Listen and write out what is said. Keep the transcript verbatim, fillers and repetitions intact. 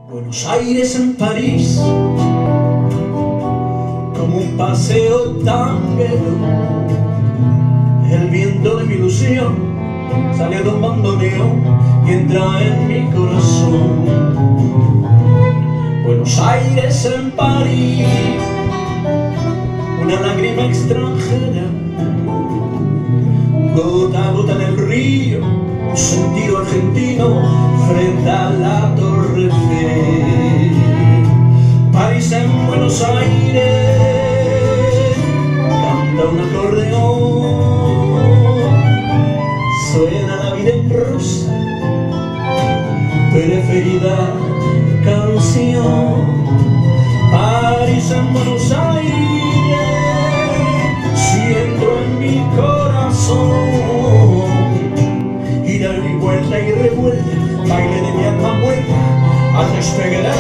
Buenos Aires en París, como un paseo tanguero. El viento de mi ilusión sale de un bandoneón y entra en mi corazón. Buenos Aires en París, una lágrima extranjera, gota a gota en el río, un sentido argentino frente a la Torre Eiffel. París en Buenos Aires, canta un acordeón, suena la vida en rosa, preferida canción. París en Buenos Aires, siento en mi corazón, ida y vuelta y revuelta, baile de mi alma muerta, al despegue de